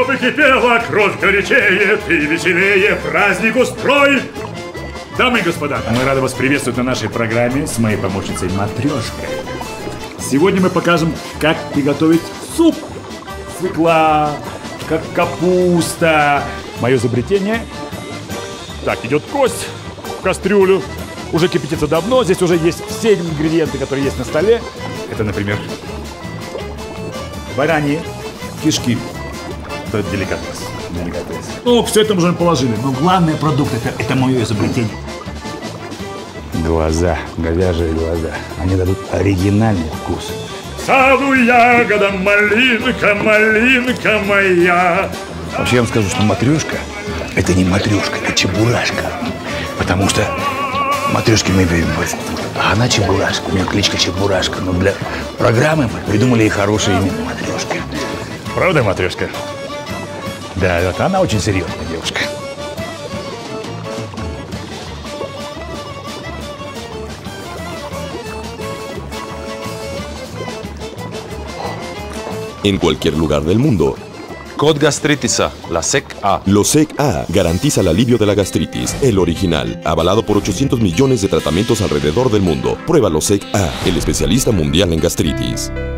чтобы кипела, кровь горячее, ты веселее, праздник устрой! Дамы и господа, мы рады вас приветствовать на нашей программе с моей помощницей Матрешкой. Сегодня мы покажем, как приготовить суп. Свекла, как капуста. Мое изобретение. Так, идет кость в кастрюлю. Уже кипятится давно. Здесь уже есть все ингредиенты, которые есть на столе. Это, например, бараньи кишки. Это деликатес. Ну, все это мы уже положили. Но главный продукт это мое изобретение. Глаза, говяжьи глаза. Они дадут оригинальный вкус. Саду ягода, малинка, малинка моя. Вообще я вам скажу, что матрешка – это не матрешка, это чебурашка. Потому что матрешки мы любим, а она чебурашка. У нее кличка Чебурашка. Но для программы мы придумали ей хорошее имя – Матрешка. Правда, Матрешка? Да, вот она очень серьезная девушка. En cualquier lugar del mundo. Cod Gastritisa, la SEC-A. Losec-A garantiza el alivio de la gastritis, el original, avalado por 800 millones de tratamientos alrededor del mundo. Prueba Losec-A, el especialista mundial en gastritis.